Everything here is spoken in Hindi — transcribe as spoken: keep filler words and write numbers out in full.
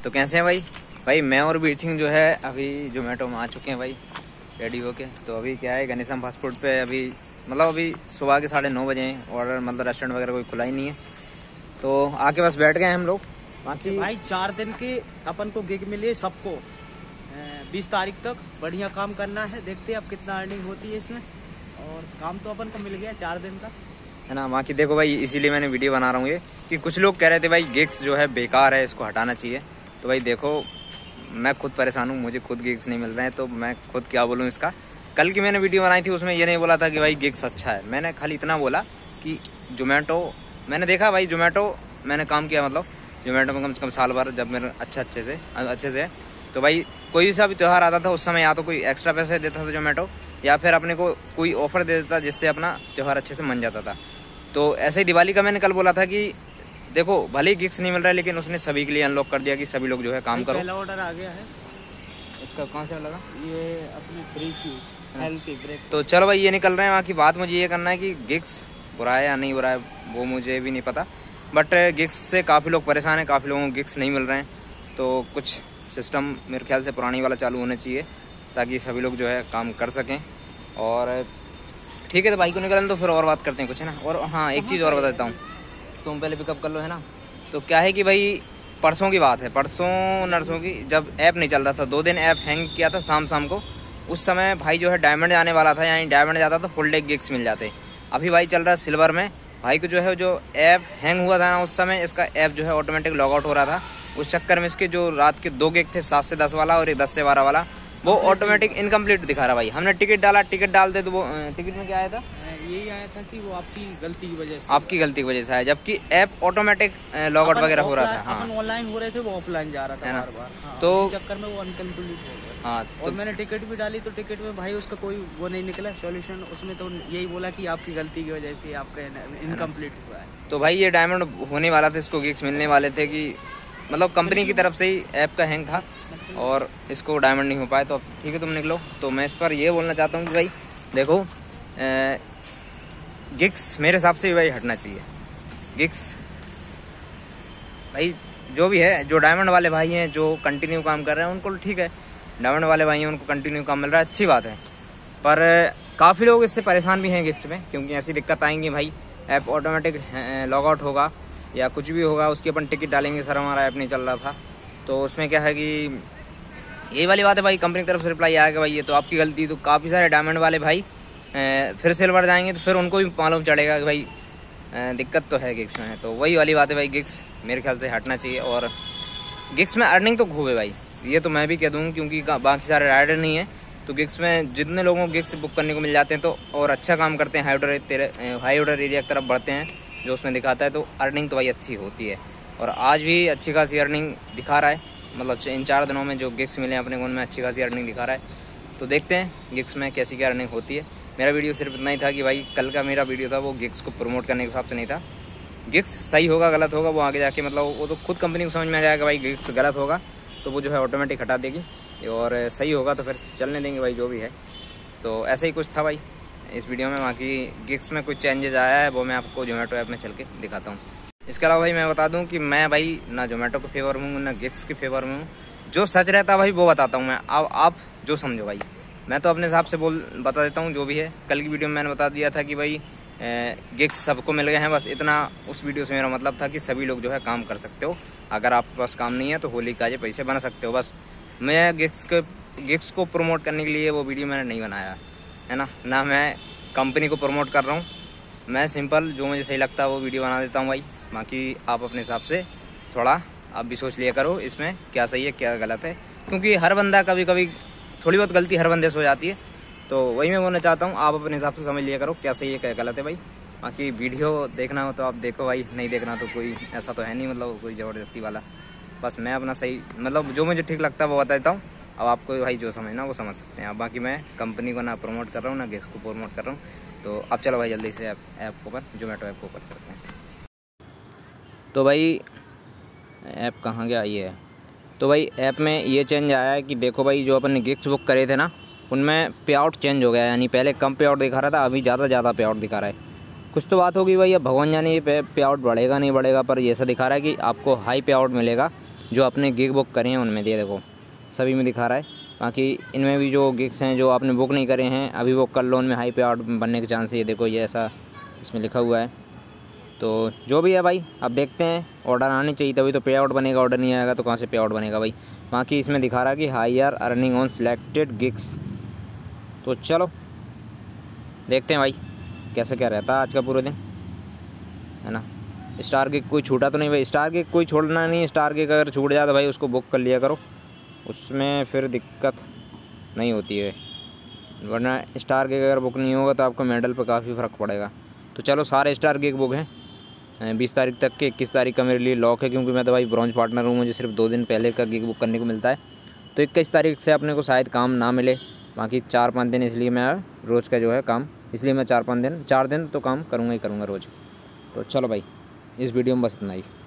तो कैसे हैं भाई भाई मैं और बीर सिंह जो है अभी जोमेटो में आ चुके हैं भाई रेडी होके। तो अभी क्या है गणेशम फास्ट फूड पे अभी मतलब अभी सुबह के साढ़े नौ बजे हैं और मतलब रेस्टोरेंट वगैरह कोई खुला ही नहीं है, तो आके बस बैठ गए हैं हम लोग। बाकी भाई चार दिन के अपन को गिग मिले सबको, बीस तारीख तक बढ़िया काम करना है। देखते हैं अब कितना अर्निंग होती है इसमें, और काम तो अपन को मिल गया चार दिन का है ना। बाकी देखो भाई इसीलिए मैंने वीडियो बना रहा हूँ ये कि कुछ लोग कह रहे थे भाई गिग्स जो है बेकार है, इसको हटाना चाहिए। तो भाई देखो मैं खुद परेशान हूँ, मुझे खुद गिग्स नहीं मिल रहे हैं, तो मैं खुद क्या बोलूँ इसका। कल की मैंने वीडियो बनाई थी उसमें ये नहीं बोला था कि भाई गिग्स अच्छा है, मैंने खाली इतना बोला कि जोमेटो मैंने देखा भाई जोमेटो मैंने काम किया मतलब जोमेटो में कम से कम साल भर जब मेरे अच्छा अच्छे से अच्छे से तो भाई कोई भी सा भी त्यौहार आता था उस समय या तो कोई एक्स्ट्रा पैसे देता था जोमेटो या फिर अपने को कोई ऑफर दे देता जिससे अपना त्यौहार अच्छे से मन जाता था। तो ऐसे ही दिवाली का मैंने कल बोला था कि देखो भले ही गिग्स नहीं मिल रहा है लेकिन उसने सभी के लिए अनलॉक कर दिया कि सभी लोग जो है काम करो। पहला ऑर्डर आ गया है इसका कौन सा लगा ये अपनी फ्री की हेल्थ की ब्रेक। तो चलो भाई ये निकल रहे हैं। वहाँ की बात मुझे ये करना है कि गिग्स बुरा है या नहीं बुरा है वो मुझे भी नहीं पता, बट गिग्स से काफ़ी लोग परेशान हैं, काफ़ी लोगों को गिग्स नहीं मिल रहे हैं। तो कुछ सिस्टम मेरे ख्याल से पुरानी वाला चालू होना चाहिए ताकि सभी लोग जो है काम कर सकें। और ठीक है तो भाई को निकलन तो फिर और बात करते हैं कुछ है ना। और हाँ एक चीज़ और बता देता हूँ, तुम पहले पिकअप कर लो है ना। तो क्या है कि भाई परसों की बात है, परसों नरसों की, जब ऐप नहीं चल रहा था, दो दिन ऐप हैंग किया था शाम शाम को। उस समय भाई जो है डायमंड जाने वाला था, यानी डायमंड जाता तो फुल डे गिग्स मिल जाते। अभी भाई चल रहा है सिल्वर में। भाई को जो है जो ऐप हैंग हुआ था ना उस समय इसका ऐप जो है ऑटोमेटिक लॉग आउट हो रहा था। उस चक्कर में इसके जो रात के दो गिग थे, सात से दस वाला और एक दस से बारह वाला, वो ऑटोमेटिक इनकम्प्लीट दिखा रहा। भाई हमने टिकट डाला, टिकट डालते तो वो टिकट में क्या आया था, यही आया था कि वो आपकी गलती की वजह से आपकी गलती की वजह से आया, जबकि ऐप ऑटोमेटिक लॉग आउट वगैरह हो रहा था। हाँ ऑनलाइन हो रहे थे, वो ऑफलाइन जा रहा था बार बार। हाँ, तो चक्कर में वो अनकम्प्लीट हो गया। हाँ और तो मैंने टिकट भी डाली तो टिकट में भाई उसका कोई वो नहीं निकला सॉल्यूशन। उसमें तो यही बोला कि आपकी गलती की वजह से आपका इनकम्प्लीट हुआ है। तो भाई ये डायमंड होने वाला था, इसको गिग्स मिलने वाले थे कि मतलब कंपनी की तरफ से ही ऐप का हैंग था और इसको डायमंड नहीं हो पाया। तो ठीक है तुम निकलो। तो मैं इस पर ये बोलना चाहता हूँ कि भाई देखो गिग्स मेरे हिसाब से भाई हटना चाहिए। गिग्स भाई जो भी है, जो डायमंड वाले भाई हैं जो कंटिन्यू काम कर रहे हैं उनको ठीक है, डायमंड वाले भाई हैं उनको कंटिन्यू काम मिल रहा है, अच्छी बात है। पर काफ़ी लोग इससे परेशान भी हैं गिग्स में, क्योंकि ऐसी दिक्कत आएंगी भाई ऐप ऑटोमेटिक लॉग आउट होगा या कुछ भी होगा, उसकी अपन टिकट डालेंगे सर हमारा ऐप नहीं चल रहा था। तो उसमें क्या है कि यही वाली बात है भाई, कंपनी की तरफ से रिप्लाई आएगा भाई ये तो आपकी गलती। तो काफ़ी सारे डायमंड वाले भाई फिर सिल्वर जाएंगे तो फिर उनको भी मालूम चढ़ेगा कि भाई दिक्कत तो है गिग्स में। तो वही वाली बात है भाई, गिग्स मेरे ख्याल से हटना चाहिए। और गिग्स में अर्निंग तो खूब है भाई, ये तो मैं भी कह दूँ, क्योंकि बाकी सारे राइडर नहीं है। तो गिग्स में जितने लोगों को गिग्स बुक करने को मिल जाते हैं तो और अच्छा काम करते हैं, high order high order area की तरफ बढ़ते हैं जो उसमें दिखाता है, तो अर्निंग तो भाई अच्छी होती है। और आज भी अच्छी खासी अर्निंग दिखा रहा है, मतलब इन चार दिनों में जो गिग्स मिले अपने को उनमें अच्छी खासी अर्निंग दिखा रहा है। तो देखते हैं गिग्स में कैसी क्या अर्निंग होती है। मेरा वीडियो सिर्फ इतना ही था कि भाई कल का मेरा वीडियो था वो गिग्स को प्रमोट करने के हिसाब से नहीं था। गिग्स सही होगा गलत होगा वो आगे जाके मतलब वो तो खुद कंपनी को समझ में आ जाएगा भाई गिग्स गलत होगा तो वो जो है ऑटोमेटिक हटा देगी, और सही होगा तो फिर चलने देंगे भाई जो भी है। तो ऐसा ही कुछ था भाई इस वीडियो में। बाकी गिग्स में कुछ चेंजेस आया है वो मैं आपको जोमेटो ऐप में चल के दिखाता हूँ। इसके अलावा भाई मैं बता दूं कि मैं भाई ना जोमेटो के फेवर में हूँ ना गिग्स के फेवर में हूँ, जो सच रहता है भाई वो बताता हूँ मैं। अब आप जो समझो भाई, मैं तो अपने हिसाब से बोल बता देता हूँ जो भी है। कल की वीडियो में मैंने बता दिया था कि भाई गिग्स सबको मिल गए हैं, बस इतना उस वीडियो से मेरा मतलब था कि सभी लोग जो है काम कर सकते हो। अगर आपके पास काम नहीं है तो होली का पैसे बना सकते हो। बस मैं गिग्स के गिग्स को प्रमोट करने के लिए वो वीडियो मैंने नहीं बनाया है ना, ना मैं कंपनी को प्रमोट कर रहा हूँ। मैं सिंपल जो मुझे सही लगता है वो वीडियो बना देता हूँ भाई। बाकी आप अपने हिसाब से थोड़ा आप भी सोच लिया करो इसमें क्या सही है क्या गलत है, क्योंकि हर बंदा कभी कभी थोड़ी बहुत गलती हर बंदे से हो जाती है। तो वही मैं बोलना चाहता हूँ, आप अपने हिसाब से समझ लिया करो क्या सही है क्या गलत है भाई। बाकी वीडियो देखना हो तो आप देखो भाई, नहीं देखना तो कोई ऐसा तो है नहीं मतलब कोई ज़बरदस्ती वाला। बस मैं अपना सही मतलब जो मुझे ठीक लगता है वो बता देता हूँ। अब आपको भाई जो समझना वो समझ सकते हैं आप। बाकी मैं कंपनी को ना प्रमोट कर रहा हूँ ना गिग्स को प्रमोट कर रहा हूँ। तो अब चलो भाई जल्दी से ऐप ऐप को ओपन जोमेटो ऐप को ओपन करते हैं। तो भाई ऐप कहाँ गया, ये है। तो भाई ऐप में ये चेंज आया है कि देखो भाई जो अपन ने गिग्स बुक करे थे ना उनमें पे आउट चेंज हो गया है, यानी पहले कम पे आउट दिखा रहा था अभी ज़्यादा ज़्यादा पे आउट दिखा रहा है। कुछ तो बात होगी भाई, अब भगवान जाने ये पे, पे आउट बढ़ेगा नहीं बढ़ेगा, पर ये ऐसा दिखा रहा है कि आपको हाई पे आउट मिलेगा जो आपने गिग बुक करे हैं उनमें दिए, देखो सभी में दिखा रहा है। बाकी इनमें भी जो गिग्स हैं जो आपने बुक नहीं करे हैं अभी वो कर लो, उनमें हाई पे आउट बनने के चांस है। ये देखो ये ऐसा इसमें लिखा हुआ है। तो जो भी है भाई अब देखते हैं, ऑर्डर आने चाहिए तभी तो पे आउट बनेगा, ऑर्डर नहीं आएगा तो कहाँ से पे आउट बनेगा भाई। बाकी इसमें दिखा रहा है कि higher earning on selected gigs. तो चलो देखते हैं भाई कैसे क्या रहता है आज का पूरा दिन, है ना। स्टार गिग कोई छूटा तो नहीं भाई, स्टार गिग कोई छोड़ना नहीं। स्टार गिग अगर छूट जाए तो भाई उसको बुक कर लिया करो, उसमें फिर दिक्कत नहीं होती है। वरना स्टार गिग अगर बुक नहीं होगा तो आपको मेडल पर काफ़ी फ़र्क पड़ेगा। तो चलो सारे स्टार गिग बुक हैं बीस तारीख तक के। इक्कीस तारीख का मेरे लिए लॉक है क्योंकि मैं तो भाई ब्रॉन्ज पार्टनर हूँ, मुझे सिर्फ दो दिन पहले का गिग बुक करने को मिलता है। तो इक्कीस तारीख से अपने को शायद काम ना मिले, बाकी चार पाँच दिन, इसलिए मैं रोज़ का जो है काम, इसलिए मैं चार पाँच दिन चार दिन तो काम करूँगा ही करूँगा रोज़। तो चलो भाई इस वीडियो में बस इतना ही।